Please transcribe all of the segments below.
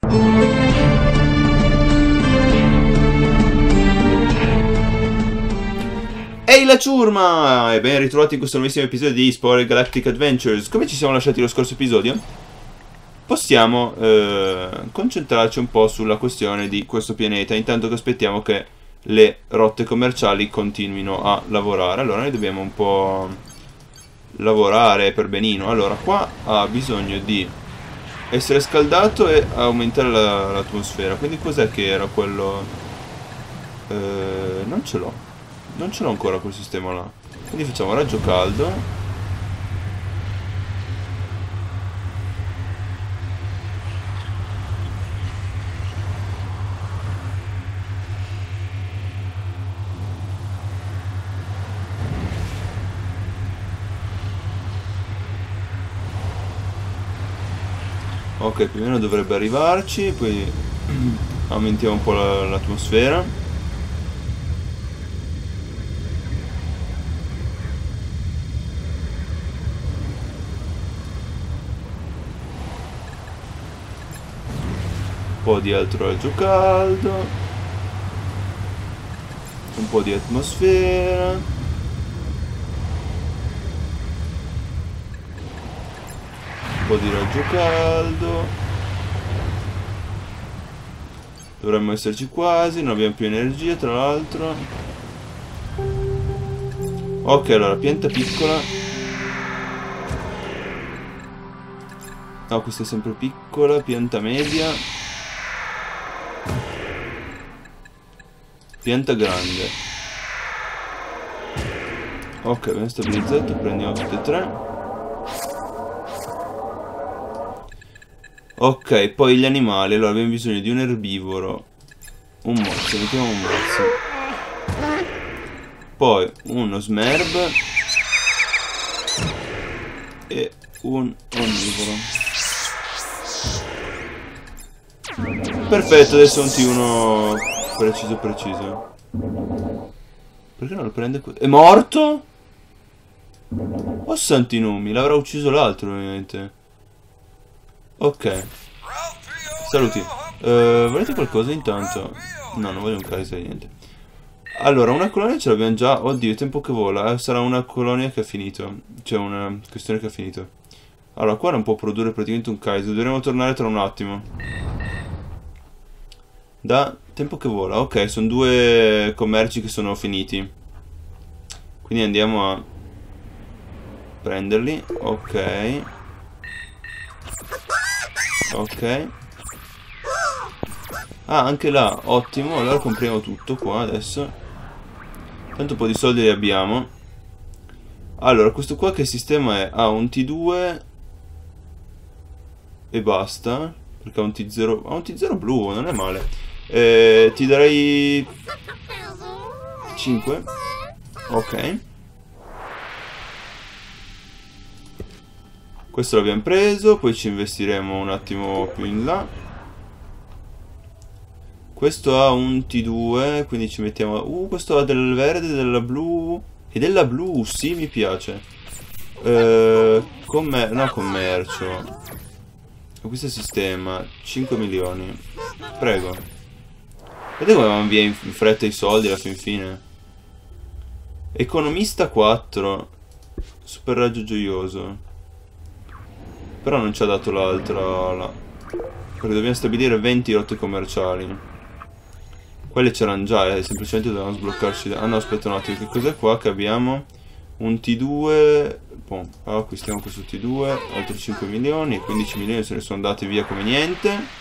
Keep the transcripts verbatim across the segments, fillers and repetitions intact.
Ehi la ciurma! E ben ritrovati in questo nuovissimo episodio di Spoiler Galactic Adventures. Come ci siamo lasciati lo scorso episodio? Possiamo eh, concentrarci un po' sulla questione di questo pianeta, intanto che aspettiamo che le rotte commerciali continuino a lavorare. Allora noi dobbiamo un po' lavorare per benino. Allora qua ha bisogno di essere scaldato e aumentare l'atmosfera. Quindi cos'è che era quello? Eh, non ce l'ho. Non ce l'ho ancora quel sistema là. Quindi facciamo raggio caldo. Ok, più o meno dovrebbe arrivarci. Poi aumentiamo un po' l'atmosfera. Un po' di altro raggio caldo, un po' di atmosfera, un po' di raggio caldo. Dovremmo esserci quasi, non abbiamo più energia tra l'altro. Ok, allora pianta piccola. No, questa è sempre piccola, pianta media. Pianta grande. Ok, abbiamo stabilizzato, prendiamo tutte e tre. Ok, poi gli animali. Allora abbiamo bisogno di un erbivoro, un morso, mettiamo un morso. Poi uno smerb e un onnivoro. Perfetto, adesso un T uno preciso preciso. Perché non lo prende? È morto? Oh santi nomi, l'avrà ucciso l'altro ovviamente. Ok. Saluti. uh, Volete qualcosa intanto? No, non voglio un Kaiser, niente. Allora, una colonia ce l'abbiamo già. Oddio, il tempo che vola. eh, Sarà una colonia che ha finito. Cioè una questione che ha finito. Allora, qua non può produrre praticamente un Kaiser. Dovremo tornare tra un attimo. Da tempo che vola. Ok, sono due commerci che sono finiti. Quindi andiamo a prenderli. Ok. Ok. Ah, anche là. Ottimo. Allora compriamo tutto qua adesso. Tanto un po' di soldi li abbiamo. Allora, questo qua che sistema è? Ha un T due e basta. Perché ha un T zero. Ha un T zero blu, non è male. Eh, ti darei cinque. Ok. Questo l'abbiamo preso. Poi ci investiremo un attimo più in là. Questo ha un T due, quindi ci mettiamo. Uh, questo ha del verde, della blu. E della blu, sì, mi piace. eh, commer No, commercio. Questo sistema cinque milioni. Prego. Vedete come vanno via in fretta i soldi alla fin fine. Economista quattro. Super raggio gioioso. Però non ci ha dato l'altra là. Perché dobbiamo stabilire venti rotte commerciali. Quelle c'erano già, eh, semplicemente dovevamo sbloccarci. Ah no, aspetta un attimo, che cos'è qua che abbiamo? Un T due. Boh, acquistiamo questo T due. Altri cinque milioni. quindici milioni se ne sono andati via come niente.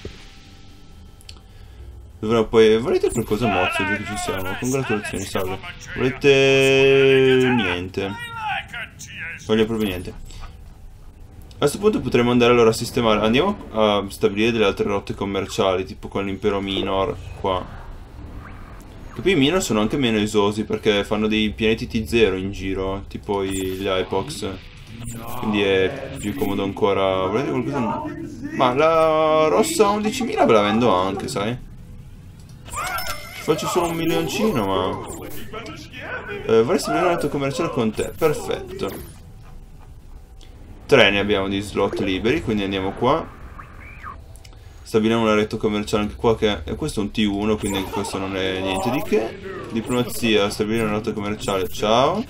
Dovrò poi. Volete qualcosa mozzo già che ci siamo? Congratulazioni, salve. Volete. Niente. Voglio proprio niente. A questo punto potremmo andare allora a sistemare. Andiamo a stabilire delle altre rotte commerciali, tipo con l'impero Minor qua. Che poi i Minor sono anche meno esosi perché fanno dei pianeti T zero in giro, tipo gli Hypox. Quindi è più comodo ancora. Volete qualcosa? Ma la rossa undicimila ve la vendo anche, sai? Faccio solo un milioncino, ma. Eh, vorresti venire un atto commerciale con te? Perfetto. Tre ne abbiamo di slot liberi, quindi andiamo qua. Stabiliamo una rete commerciale anche qua, che è, questo è un T uno, quindi questo non è niente di che. Diplomazia, stabilire una rotta commerciale, ciao.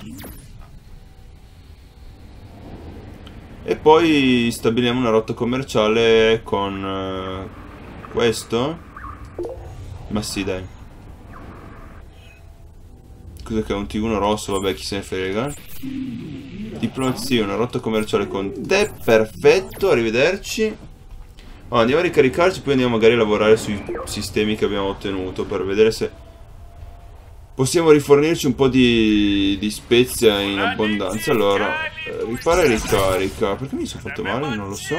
E poi stabiliamo una rotta commerciale con uh, questo. Ma sì, dai. Cos'è che è un T uno rosso? Vabbè, chi se ne frega. Diplomazia, una rotta commerciale con te. Perfetto, arrivederci. Oh, andiamo a ricaricarci, poi andiamo magari a lavorare sui sistemi che abbiamo ottenuto per vedere se possiamo rifornirci un po' di, di spezia in abbondanza. Allora, eh, ripara e ricarica. Perché mi sono fatto male? Non lo so.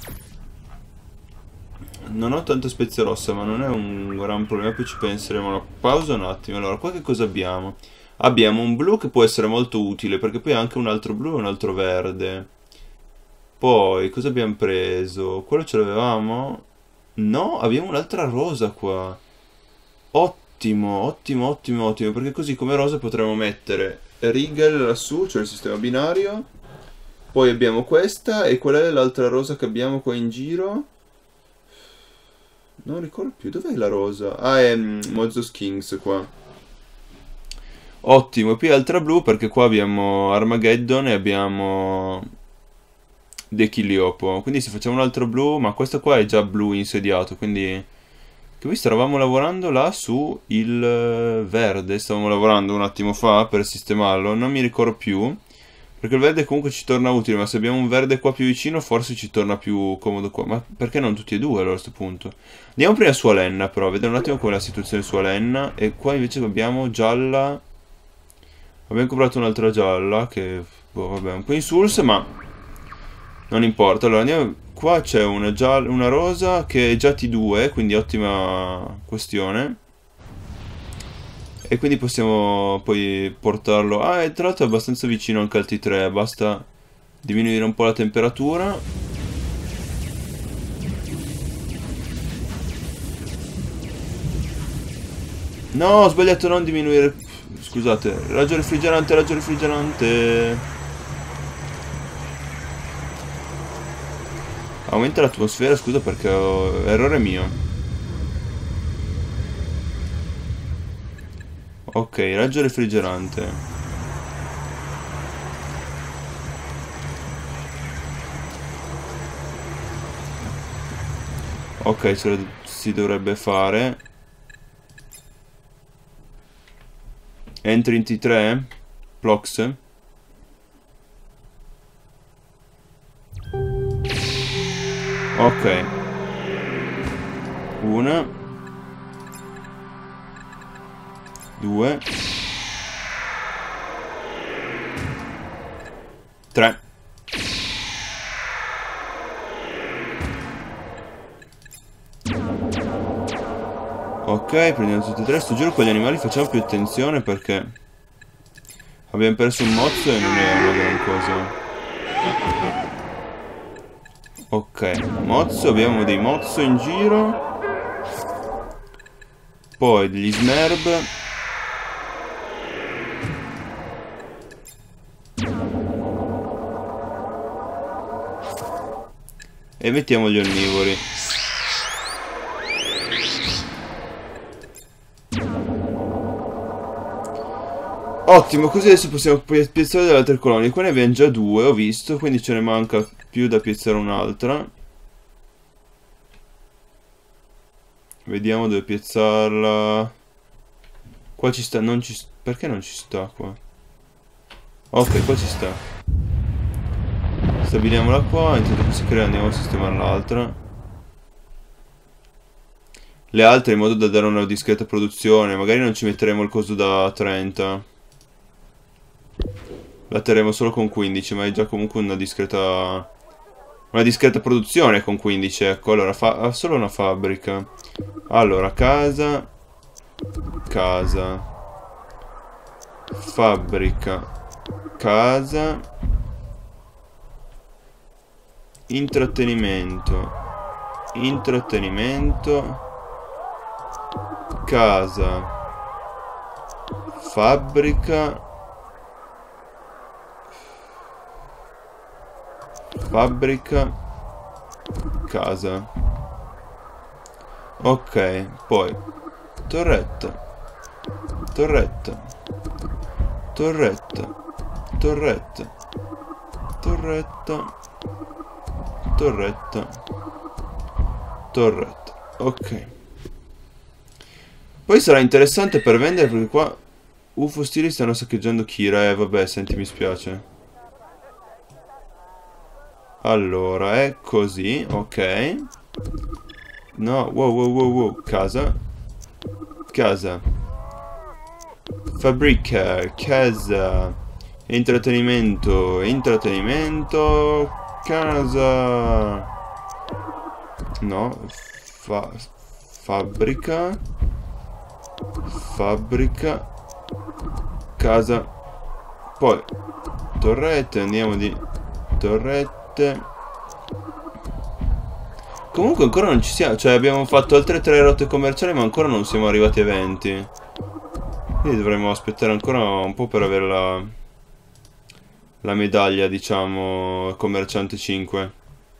Non ho tanta spezia rossa, ma non è un gran problema, poi ci penseremo. Una pausa un attimo. Allora, qua che cosa abbiamo? Abbiamo un blu che può essere molto utile, perché poi anche un altro blu e un altro verde. Poi, cosa abbiamo preso? Quello ce l'avevamo? No, abbiamo un'altra rosa qua. Ottimo, ottimo, ottimo, ottimo, perché così come rosa potremo mettere Rigel lassù, cioè il sistema binario. Poi abbiamo questa, e qual è l'altra rosa che abbiamo qua in giro? Non ricordo più, dov'è la rosa? Ah, è um, Mozos Kings qua. Ottimo, e poi altra blu perché qua abbiamo Armageddon e abbiamo Dechiliopo. Quindi se facciamo un altro blu, ma questo qua è già blu insediato, quindi... Che poi stavamo lavorando là su il verde, stavamo lavorando un attimo fa per sistemarlo, non mi ricordo più. Perché il verde comunque ci torna utile, ma se abbiamo un verde qua più vicino forse ci torna più comodo qua. Ma perché non tutti e due allora a questo punto? Andiamo prima su Alenna però, a vedere un attimo com'è la situazione su Alenna. E qua invece abbiamo gialla. Abbiamo comprato un'altra gialla che, boh, vabbè, un po' insulse, ma non importa. Allora andiamo, qua c'è una, gialla, una rosa che è già T due, quindi ottima questione. E quindi possiamo poi portarlo... Ah, e tra l'altro è abbastanza vicino anche al T tre, basta diminuire un po' la temperatura. No, ho sbagliato, non diminuire... Scusate, raggio refrigerante, raggio refrigerante. Aumenta l'atmosfera, scusa perché ho... errore mio. Ok, raggio refrigerante. Ok, ce lo si dovrebbe fare. Entri in T tre? Plox? Ok. Una. Due. Tre. Ok, prendiamo tutti e tre. Sto giro con gli animali facciamo più attenzione perché abbiamo perso un mozzo e non è una gran cosa. Ok, mozzo, abbiamo dei mozzo in giro. Poi degli smerb. E mettiamo gli onnivori. Ottimo, così adesso possiamo piazzare delle altre colonie. Qua ne abbiamo già due, ho visto, quindi ce ne manca più da piazzare un'altra. Vediamo dove piazzarla. Qua ci sta, non ci sta. Perché non ci sta qua? Ok, qua ci sta. Stabiliamola qua, intanto che si crea andiamo a sistemare l'altra. Le altre in modo da dare una discreta produzione. Magari non ci metteremo il coso da trenta. La terremo solo con quindici, ma è già comunque una discreta... Una discreta produzione con quindici, ecco. Allora, fa... ha solo una fabbrica. Allora, casa... Casa... Fabbrica... Casa... Intrattenimento... Intrattenimento... Casa... Fabbrica... Fabbrica, casa. Ok, poi torretta, torretta, torretta, torretta, torretta, torretta, torretta. Ok. Poi sarà interessante per vendere perché qua U F O stili stanno saccheggiando Kira. Eh vabbè, senti, mi spiace. Allora, è così, ok. No, wow, wow, wow, wow. Casa. Casa. Fabbrica. Casa. Intrattenimento. Intrattenimento. Casa. No. Fa fabbrica. Fabbrica. Casa. Poi torrette. Andiamo di torrette. Comunque ancora non ci siamo. Cioè abbiamo fatto altre tre rotte commerciali, ma ancora non siamo arrivati a venti. Quindi dovremmo aspettare ancora un po' per avere la La medaglia, diciamo, commerciante cinque.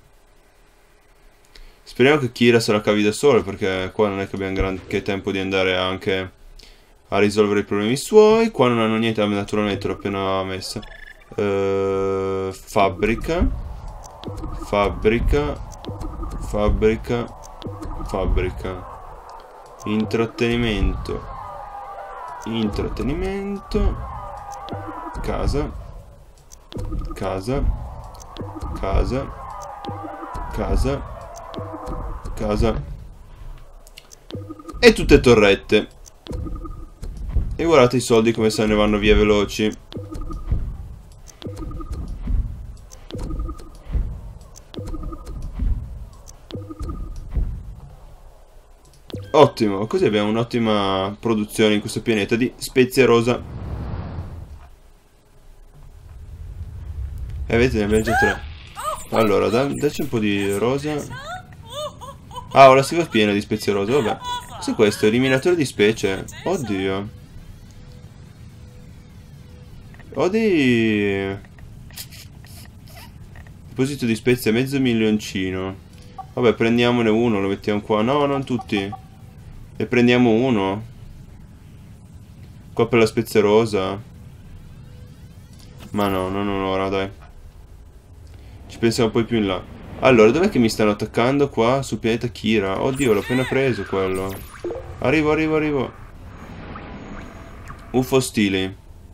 Speriamo che Kira se la cavi da solo, perché qua non è che abbiamo granché tempo di andare anche a risolvere i problemi suoi. Qua non hanno niente, naturalmente l'ho appena messa. Uh, fabbrica. Fabbrica. Fabbrica. Fabbrica. Intrattenimento. Intrattenimento. Casa. Casa. Casa. Casa. Casa. E tutte torrette. E guardate i soldi come se ne vanno via veloci. Ottimo, così abbiamo un'ottima produzione in questo pianeta di spezie rosa. E vedete, ne abbiamo già tre. Allora, da, dacci un po' di rosa. Ah, ho la stiva piena di spezie rosa, vabbè. Cos'è questo? Eliminatore di specie. Oddio. Oddio. Deposito di spezie, mezzo milioncino. Vabbè, prendiamone uno, lo mettiamo qua. No, non tutti. Ne prendiamo uno. Qua per la spezia rosa. Ma no, non ora, dai. Ci pensiamo poi più in là. Allora, dov'è che mi stanno attaccando qua sul pianeta Kira? Oddio, l'ho appena preso quello. Arrivo, arrivo, arrivo. U F O ostili.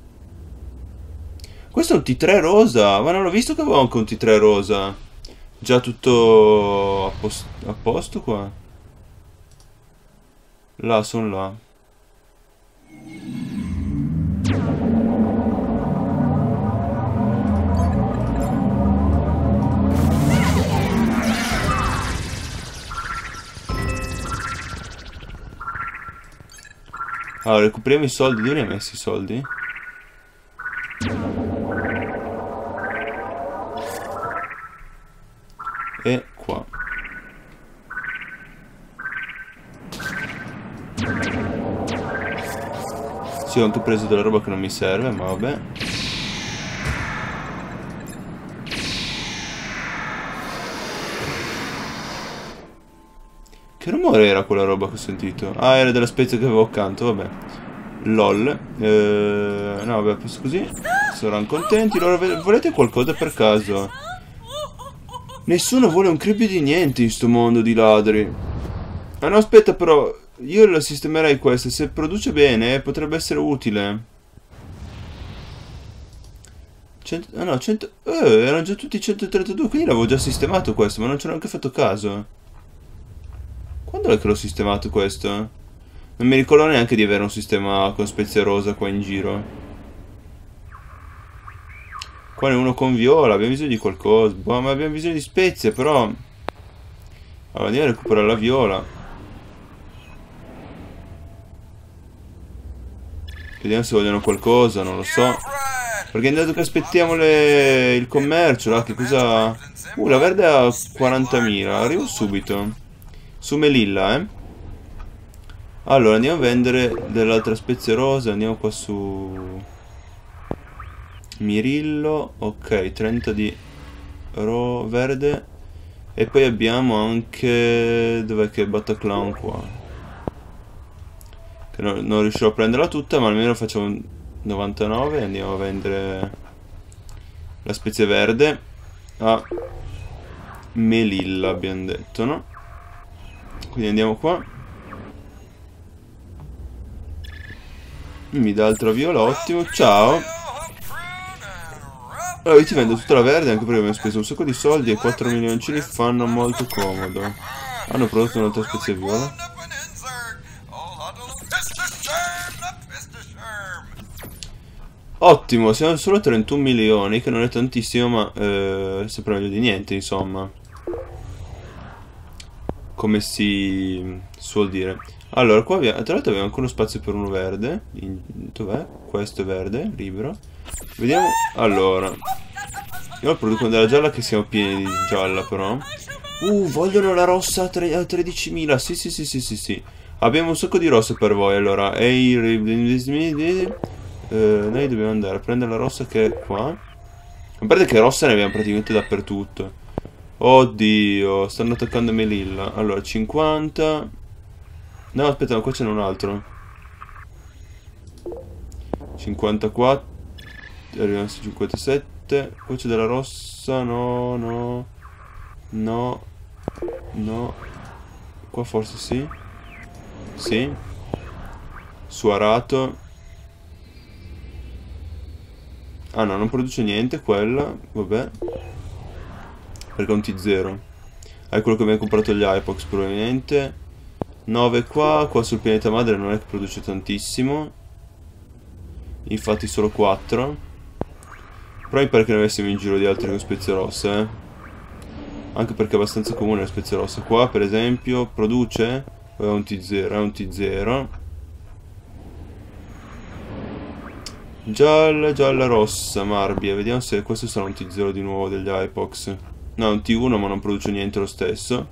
Questo è un T tre rosa. Ma non l'ho visto che avevo anche un T tre rosa. Già tutto a, post a posto qua. Là, sono là. Allora, recuperiamo i soldi. Dove li hai messi i soldi? E qua. Sì, ho anche preso della roba che non mi serve, ma vabbè. Che rumore era quella roba che ho sentito? Ah, era della spezia che avevo accanto, vabbè. Lol. Eh, no, vabbè, posso così. Saranno contenti. Loro, volete qualcosa per caso? Nessuno vuole un creepy di niente in sto mondo di ladri. Ah no, aspetta però. Io la sistemerei questa. Se produce bene, potrebbe essere utile. cento, ah no, cento... Eh, erano già tutti centotrentadue. Quindi l'avevo già sistemato questo, ma non ci ho neanche fatto caso. Quando è che l'ho sistemato questo? Non mi ricordo neanche di avere un sistema con spezie rosa qua in giro. Qua ne è uno con viola, abbiamo bisogno di qualcosa. Boh, ma abbiamo bisogno di spezie, però. Allora andiamo a recuperare la viola. Vediamo se vogliono qualcosa, non lo so. Perché intanto che aspettiamo le... il commercio, là, che cosa... Uh, la verde ha quarantamila, arrivo subito. Su Melilla, eh. Allora, andiamo a vendere dell'altra spezia rosa. Andiamo qua su Mirillo. Ok, trenta di ro verde. E poi abbiamo anche... dov'è che è il Bataclan qua? Che non, non riuscirò a prenderla tutta, ma almeno facciamo novantanove e andiamo a vendere la spezie verde a Melilla, abbiamo detto, no? Quindi andiamo qua. Mi dà altro viola, ottimo, ciao. Allora io ti vendo tutta la verde anche perché abbiamo speso un sacco di soldi e quattro milioncini fanno molto comodo. Hanno prodotto un'altra spezia viola. Ottimo, siamo solo a trentuno milioni, che non è tantissimo, ma eh, è sempre meglio di niente, insomma. Come si suol dire. Allora, qua abbiamo, tra l'altro abbiamo ancora uno spazio per uno verde. Dov'è? Questo è verde, libero. Vediamo. Allora. Io produco della gialla che siamo pieni di gialla, però. Uh, vogliono la rossa a tredicimila. Sì, sì, sì, sì, sì, sì. Abbiamo un sacco di rosse per voi, allora. Ehi, eh, noi dobbiamo andare a prendere la rossa che è qua. A parte che rossa ne abbiamo praticamente dappertutto. Oddio, stanno attaccando Melilla. Allora, cinquanta. No, aspetta, ma qua c'è un altro. cinquantaquattro. Arriviamo su cinquantasette. Qua c'è della rossa. No, no. No. No. Qua forse sì. Sì. Su arato. Ah no, non produce niente quella. Vabbè. Perché è un T zero. È quello che abbiamo comprato gli Hypox probabilmente. nove qua. Qua sul pianeta madre non è che produce tantissimo. Infatti solo quattro. Però mi pare che ne avessimo in giro di altri con spezie rosse, eh. Anche perché è abbastanza comune la spezia rossa. Qua per esempio produce. È un T zero. È un T zero. Gialla, gialla, rossa, marbia. Vediamo se questo sarà un T zero di nuovo degli Hypox. No, è un T uno ma non produce niente lo stesso.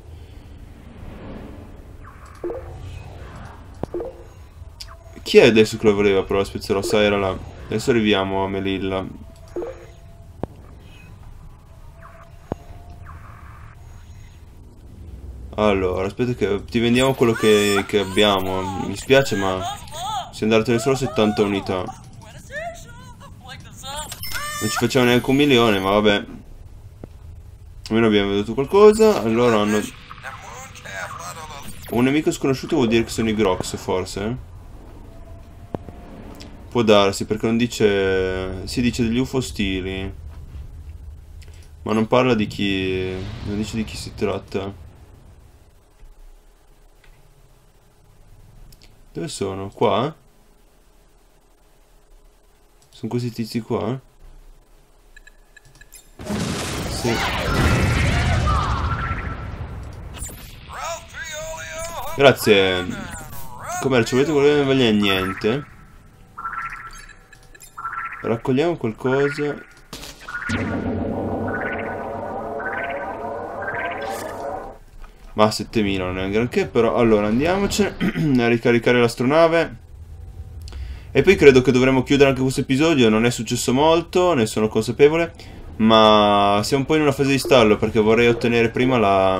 Chi è adesso che lo voleva però la spezia rossa? Era là. Adesso arriviamo a Melilla. Allora, aspetta che ti vendiamo quello che, che abbiamo. Mi spiace ma siamo andati solo settanta unità. Non ci facciamo neanche un milione, ma vabbè. Almeno abbiamo veduto qualcosa. Allora hanno... Un nemico sconosciuto vuol dire che sono i Grox, forse? Può darsi, perché non dice... Si dice degli U F O ostili. Ma non parla di chi... Non dice di chi si tratta. Dove sono? Qua? Sono questi tizi qua? Sì. Grazie. Commercio, volete quello che non voglia niente? Raccogliamo qualcosa. Ma settemila non è un granché, però allora andiamocene a ricaricare l'astronave. E poi credo che dovremmo chiudere anche questo episodio. Non è successo molto, ne sono consapevole, ma siamo un po' in una fase di stallo perché vorrei ottenere prima la...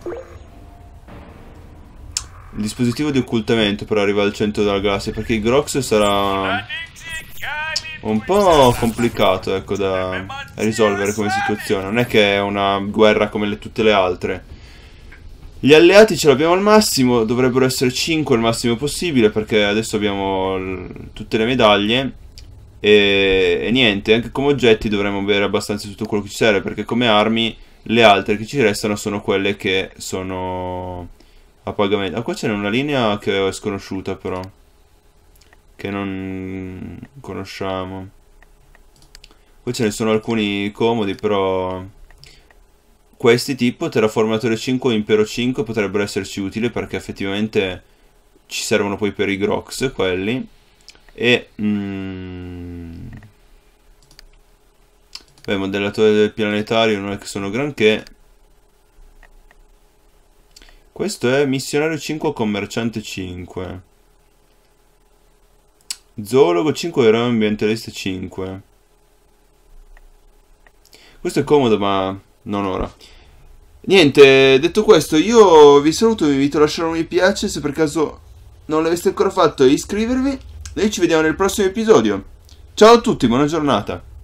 il dispositivo di occultamento per arrivare al centro della galassia, perché il Grox sarà un po' complicato, ecco, da risolvere come situazione. Non è che è una guerra come le, tutte le altre. Gli alleati ce l'abbiamo al massimo, dovrebbero essere cinque il massimo possibile, perché adesso abbiamo tutte le medaglie. E, e niente, anche come oggetti dovremmo avere abbastanza tutto quello che ci serve, perché come armi le altre che ci restano sono quelle che sono a pagamento. Ah, qua c'è una linea che è sconosciuta però, che non conosciamo. Poi ce ne sono alcuni comodi, però questi tipo Terraformatore cinque o Impero cinque potrebbero esserci utili, perché effettivamente ci servono poi per i Grox quelli. E mm, beh, modellatore del planetario non è che sono granché. Questo è missionario cinque o commerciante cinque, zoologo cinque e eroe ambientalista cinque. Questo è comodo ma non ora. Niente, detto questo, io vi saluto, vi invito a lasciare un mi piace se per caso non l'aveste ancora fatto e iscrivervi. Noi ci vediamo nel prossimo episodio. Ciao a tutti, buona giornata.